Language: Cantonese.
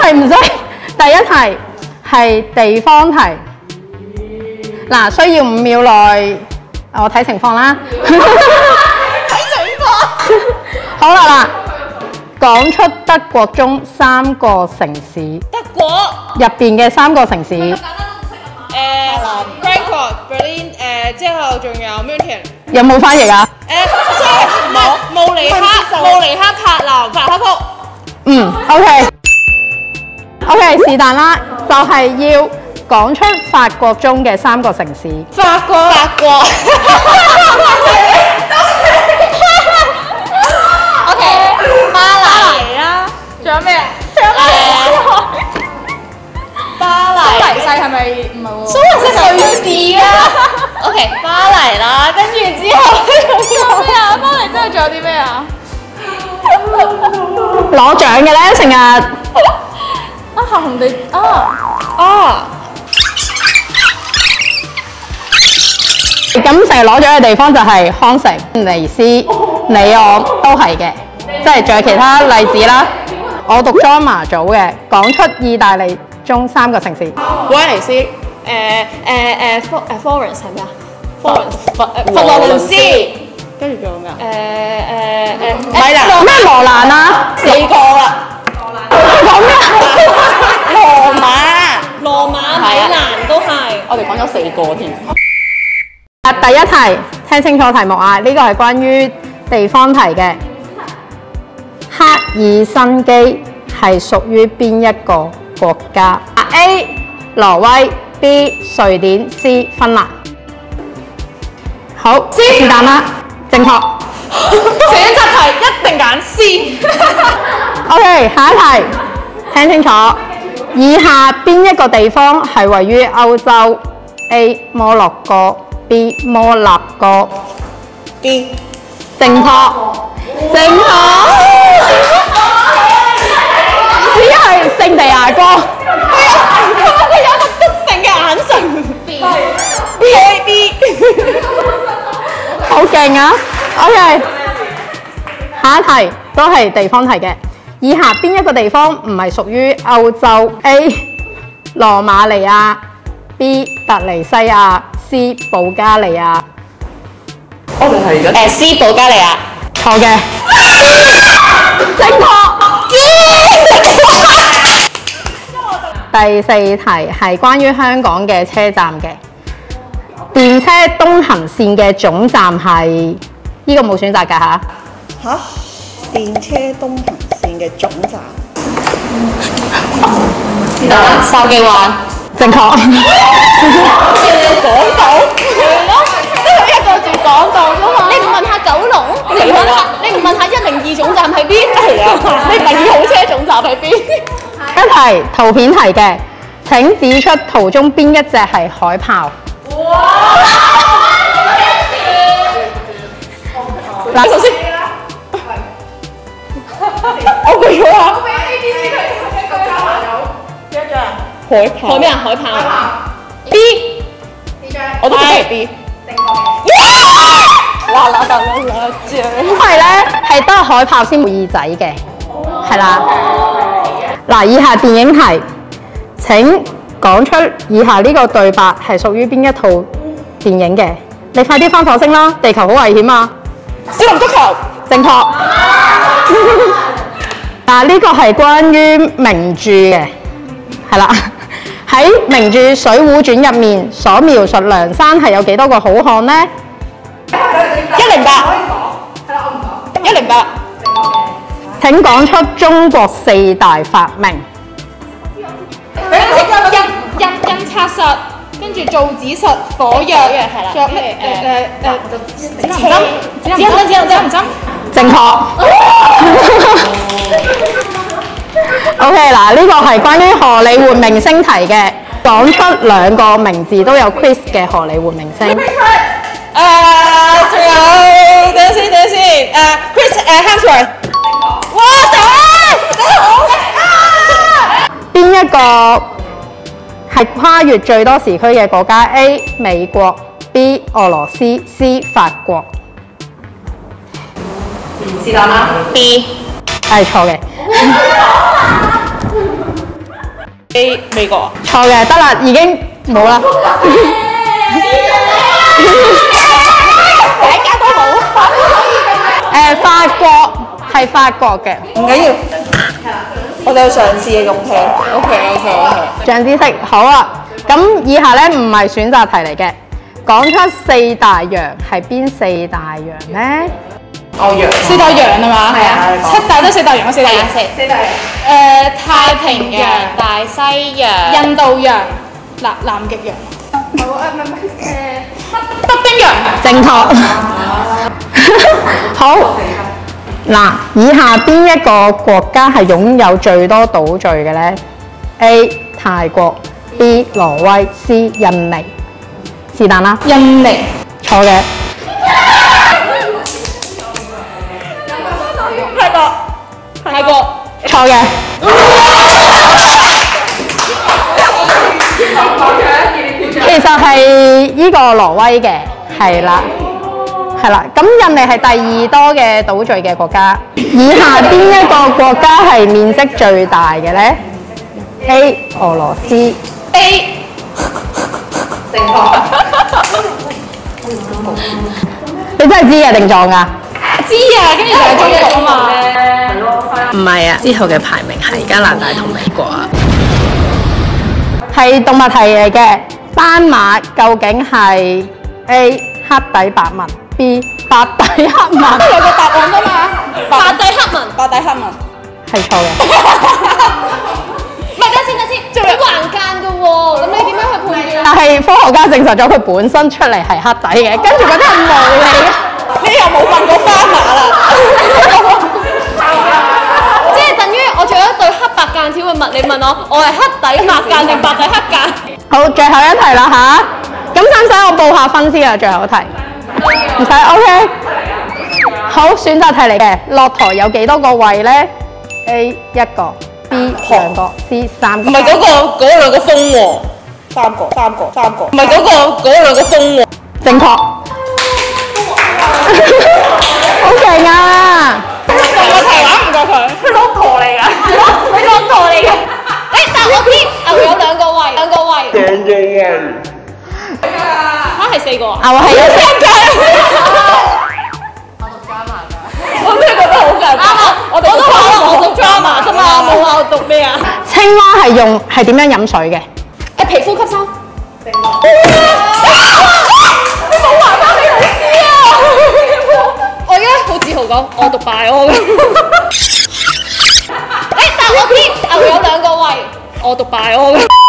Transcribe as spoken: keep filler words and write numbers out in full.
題唔使，第一題係地方題。嗱，需要五秒內，我睇情況啦。睇情況。好啦嗱，講出德國中三個城市。 德國入邊嘅三個城市。 誒 Frankfurt、Berlin 誒之後仲有 München。 有冇翻譯啊？ 誒，冇。慕尼黑、慕尼黑、柏林、法蘭克福。嗯 ，OK。OK， 是但啦，就係要講出法國中嘅三個城市。 法國。法國。OK， 巴黎啦。仲有咩啊？仲有咩？巴黎。蘇黎世係咪唔係喎？蘇黎世瑞士啊。OK， 巴黎啦，跟住之後仲有咩啊？巴黎之後仲有啲咩啊？ 攞獎嘅咧，成日。 啊，行紅地啊啊！ 咁成日攞獎嘅地方就係康城、尼斯、里昂都係嘅，即係仲有其他例子啦。我讀 drama 組嘅，講出意大利中三個城市。 威尼斯，誒誒誒科誒 Florence 係咩啊 ？Florence 佛誒佛羅倫斯，跟住仲有咩啊？誒誒誒米蘭咩羅蘭啊？ 四個啦。 講咩啊？ 羅馬、羅馬、米蘭都係。我哋講咗四個添。 啊，第一題，聽清楚題目啊！呢個係關於地方題嘅。赫爾辛基係屬於邊一個國家 ？A. 挪威 B. 瑞典 C. 芬蘭。好，是但啦，正確。 選擇題一定揀 C。 OK， 下一題，聽清楚。以下邊一個地方係位於歐洲 ？A. 摩洛哥 B. 摩納哥 B。 正確，正確。只係聖地亞哥。 佢有個篤定嘅眼神。B。A B。 好勁啊 ！OK， 下一題都係地方題嘅。以下邊一個地方唔係屬於歐洲 ？A. 羅馬尼亞 B. 突尼西亞 C. 保加利亞。 我哋係而家誒 C 保加利亞。 錯嘅。正確。第四題係關於香港嘅車站嘅。電車東行線嘅總站係呢、這個冇選擇㗎嚇。 嚇？電車東行線嘅總站。筲箕灣。 正確。 港島。係咯，都係一個住港島㗎嘛。你唔問下九龍？你唔問下，你唔問下一零二總站喺邊？係啊。你唔問二號車總站喺邊？ 一題圖片題嘅，請指出圖中邊一隻係海豹？哇！嗱， 首先，我攰咗啊！海豹。海咩啊？海豹。B。我都係 B。哇！嗱嗱嗱嗱因為咧係得海豹先冇耳仔嘅，係啦。嗱，以下電影題，請講出以下呢個對白係屬於邊一套電影嘅？你快啲返火星啦！地球好危險啊！ 少林足球。 正確。嗱，呢個係關於名著嘅，係啦。喺名著《水滸傳》入面所描述梁山係有幾多個好漢呢？ 一零八。一零八。 請講出中國四大發明。 印印印刷術，跟住造紙術、火藥，仲有咩？誒誒誒，指南針、指南針、指南針。 正確。OK， 嗱，呢個係關於荷里活明星題嘅，講出兩個名字都有 Chris 嘅荷里活明星。誒， 仲有，等陣先，等陣先，誒 Chris 誒 Hemsworth。哇！頂，頂好嘅。 邊一個係跨越最多時區嘅國家 ？A. 美國 B. 俄羅斯 C. 法國。是但啦。 B 係錯嘅。 A 美國啊？ 錯嘅，得啦，已經冇啦。 大家都冇。 誒，法國係法國嘅， 唔緊要，我哋有嘗試嘅勇氣。O K O K O K。 長知識好啊！咁以下咧唔係選擇題嚟嘅，講出四大洋係邊四大洋咧？ 哦，洋。 四大洋係嘛？ 係啊。 七大都四大洋，四大洋。 四四大洋。 誒，太平洋、 大西洋、 印度洋、南南極洋。 好啊，唔係唔係誒。 北冰洋。 正確。好。嗱，以下邊一個國家係擁有最多島嶼嘅咧 ？A. 泰國 B. 挪威 C. 印尼。是但啦。 印尼。 錯嘅。 泰國。 泰國。 錯嘅。其實係呢個挪威嘅，係啦。係啦，咁印尼係第二多嘅島嶼嘅國家。以下邊一個國家係面積最大嘅咧 ？A. 俄羅斯 A。正確。 你真係知嘅定撞㗎？ 知啊，跟住就係中國啊嘛。 唔係啊，之後嘅排名係加拿大同美國啊。 係動物題嚟嘅，斑馬究竟係 A. 黑底白紋 B. 白底黑紋？ 都有個答案㗎嘛？白底黑紋，白底黑紋。 係錯嘅。 唔係，等先等先，仲有橫間㗎喎，咁你點樣去判斷？ 但係科學家證實咗佢本身出嚟係黑底嘅，跟住覺得係無理嘅。 你又冇問過斑馬啦。即係等於我做一對黑白間條嘅襪，你問我，我係黑底白間定白底黑間？ 好，最後一題啦吓，咁使唔使我報下分先啊？最後一題唔使 ，OK。好，選擇題嚟嘅，駱駝有幾多個胃咧 ？A 一個 ，B 兩個 ，C 三個。 唔係嗰個嗰兩個風喎，三個三個三個。唔係嗰個嗰兩個風喎。 正確。好勁啊！ 個題玩唔過佢，佢駱駝嚟㗎，佢駱駝嚟㗎。誒，但我知牛有兩個胃，兩個胃。正正嘅。嚇係四個啊？ 牛係有三個。 我真係覺得好尷尬。我都話我讀 drama 啫嘛，冇話我讀咩啊？ 青蛙係用係點樣飲水嘅？ 誒，皮膚吸收。你冇話翻俾老師啊！我而家好自豪講，我讀大我嘅。誒，但我知牛有兩個胃，我讀大我嘅。